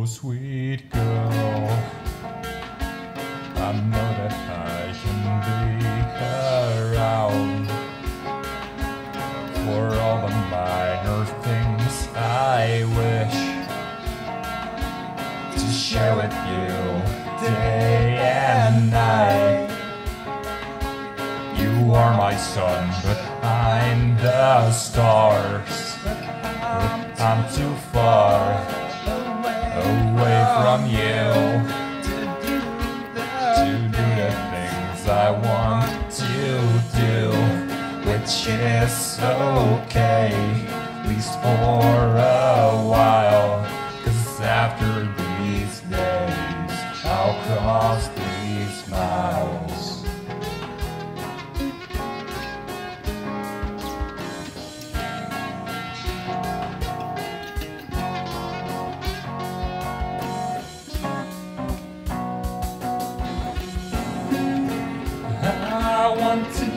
sweet girl. I know that I can be around for all the minor things I wish to share with you day and night. You are my sun, but I'm the stars. I'm too far away from you to do the things I want to do, which is okay, at least for a while. 'Cause after these days, I'll cross these miles. I want to